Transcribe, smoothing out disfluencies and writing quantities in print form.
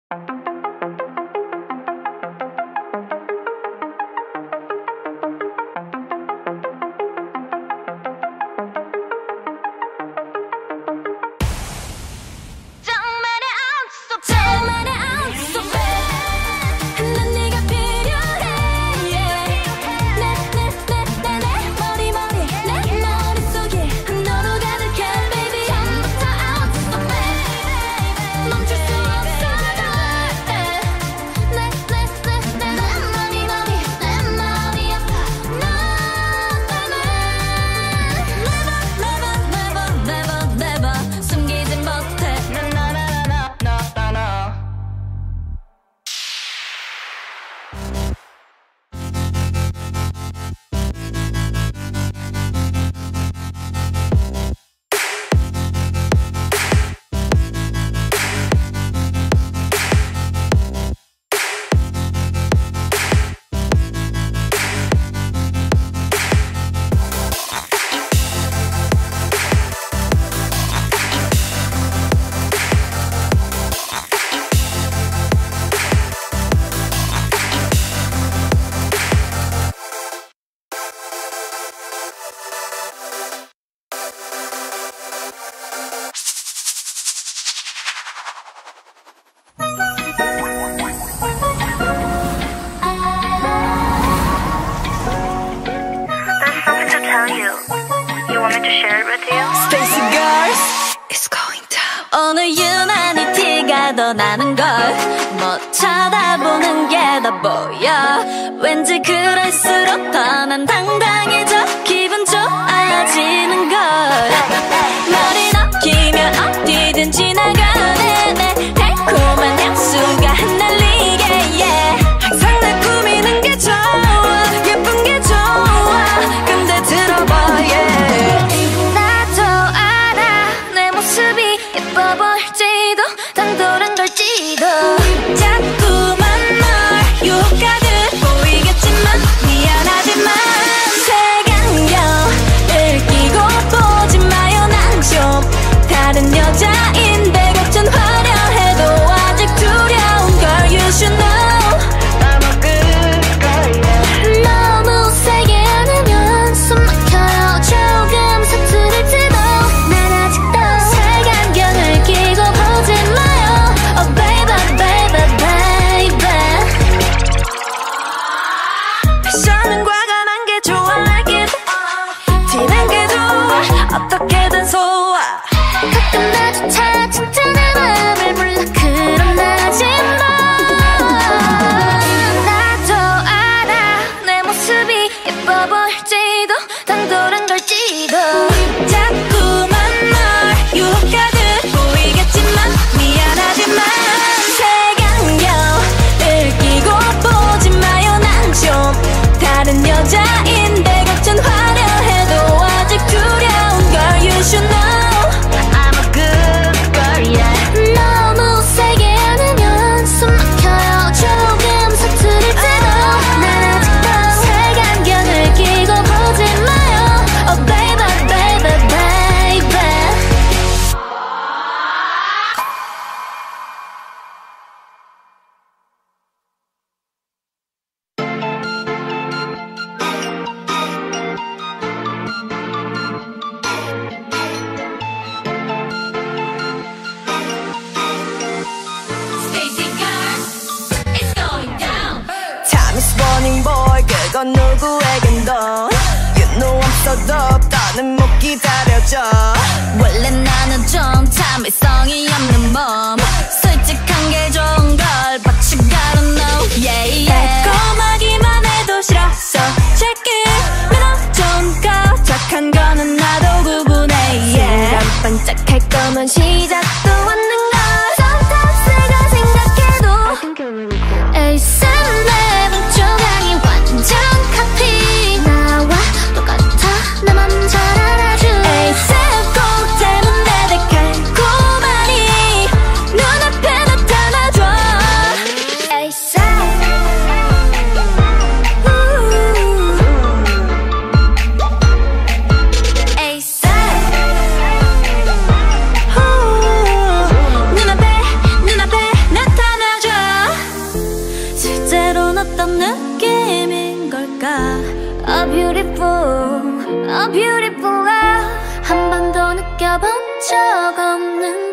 오늘 유난히 티가 더 나는 걸 뭐 쳐다보는 게 더 보여 왠지 그럴수록 더 난 당당해져 기분 좋아지는 걸 머리 넘기면 어디든 지나가네 내 달콤한 향수가 흩날리게 yeah. 항상 날 꾸미는 게 좋아 예쁜 게 좋아 근데 들어봐 yeah. 나도 알아 내 모습이 예뻐 보일지도 당돌한 걸지도 자꾸만 널 유혹하듯 보이겠지만 미안하지만 색안경을 끼고 보지 마요 난 좀 다른 여자인데 걱정 화려해도 아직 두려운 걸 you should know I'm a good girl yeah. 너무 세게 안으면 숨 막혀요 조금 서투를지도 난 아직도 색안경을 끼고 보지 마요 Oh baby baby baby 패션은 과감한 게 좋아 알기도 티난 게 좋아 어떻게든 소화 가끔 나조차 진짜 내 맘을 몰라 그럼 하지마 나도 알아 내 모습이 예뻐 보일지도 당돌한 걸지도 자꾸만 널 유혹하듯 보이겠지만 미안하지만 색안경을 끼고 보지 마요 난 좀 다른 여자인데 걱정 화려해도 아직 두려운 걸 you should know I'm a good girl yeah. 너무 세게 안으면 숨 막혀요 조금 서투를지도 난 아직도 색안경을 끼고 보지 마요 Oh baby baby baby Time is running boy 그건 누구에겐도 You know I'm so dope 더는 못 기다려줘 원래 나는 좀 참을성이 없는 몸 솔직한 게 좋은 걸 But you gotta know yeah yeah 달콤하기만 해도 싫어 So check it 믿어 좀 거적한 거는 나도 구분해 yeah 반짝할 거면 시작도 않는 걸 Sometimes 내가 생각해도 에이스 내 조각이 완전 카피 나와 똑같아 나만 잘 알아줘 에이스 꼭 닮은 내 달콤하니 눈앞에 나타나줘 에이스 에이스 beautiful love 한 번도 느껴본 적 없는